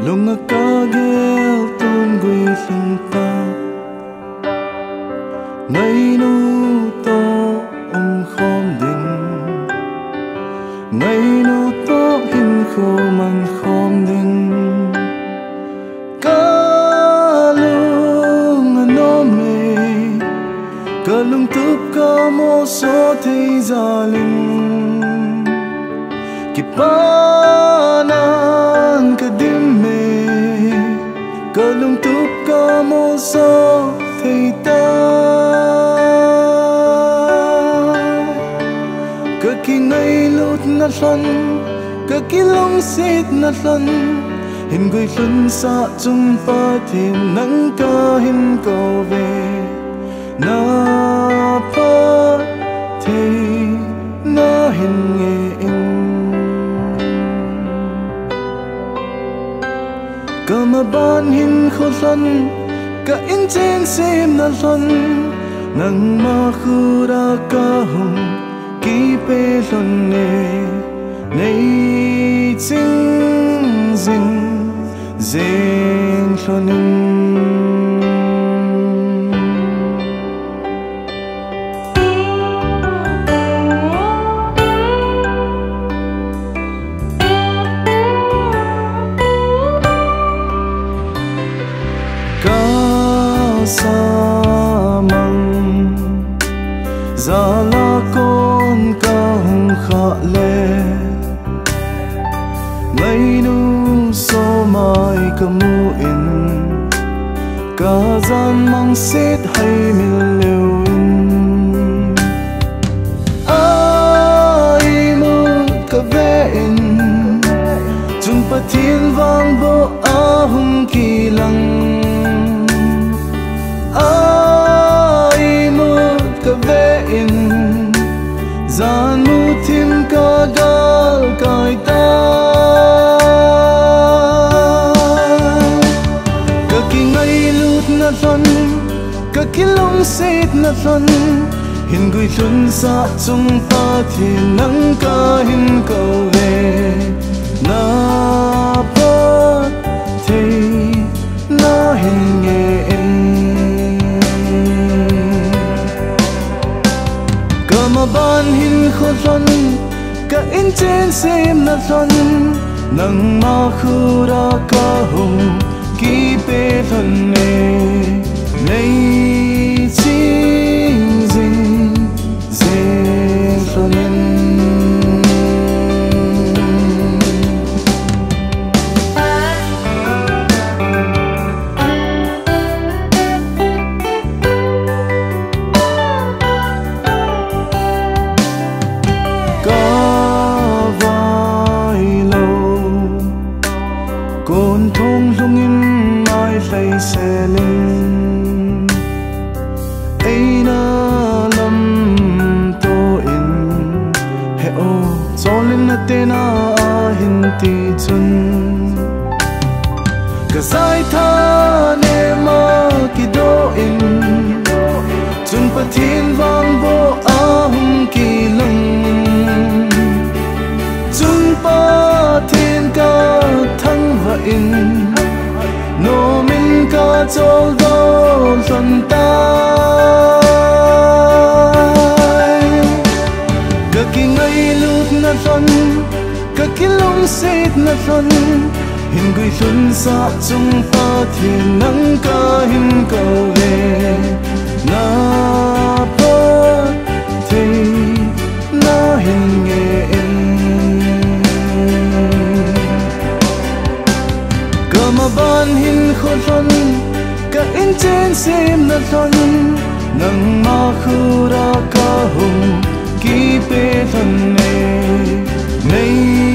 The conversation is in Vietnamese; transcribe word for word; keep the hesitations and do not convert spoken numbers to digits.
lunga kagel ton gui ta ngay nu to ông khom đình ngay nu to hin khô man khom đình ca lung no me ca lung tup ca mo so thi za linh kipanan ka dim me ca lung tup ca mo so thi ta ca ki ngay lut na lon ca ki long sit na lon hin gui lun sa chung pa thiên nang ca hin ko ve na pa the na hin nge in ca ma ban hin kho lon ca in chen sim na lon nang ma khu ra ca hong ki pe lon ne nei ching zin zeng lonin samang zala con ca hung kha le ngay nu so mai ka mu in ka zan mang set hay mil leu in ai mu ka ve in chung pa thiên vang bo a hung ki lang ai một ka ve in gian mu thiên ca gal kai ta ka ki ngay lut na lon ka ki long set na lon hin gui lun sa chung pa thiên nang ka hin ko ve na pa the na hin nge in ma ban hin kho lon ka in chen sim na lon nang ma khu ra ka hong ki pe lon ne nei chi zin zin lonin con thong lung in mai lay xe linh ấy na lam to in he o cho linh na te na hin ti chun ka sai tha ne ma ki do in chun pa thiên vang bo a hum ki lang chun pa thiên ca thăng và in nô min ca chol do lon tai ka ki ngay lut na lon ka ki long set na lon hin gui lun sa chung pa thiên nang ca hin ko ve na pa the na hin nge in ma ban hin kho lon ka in chen sim na lon nang ma khu ra ka hong ki pe lon ne nei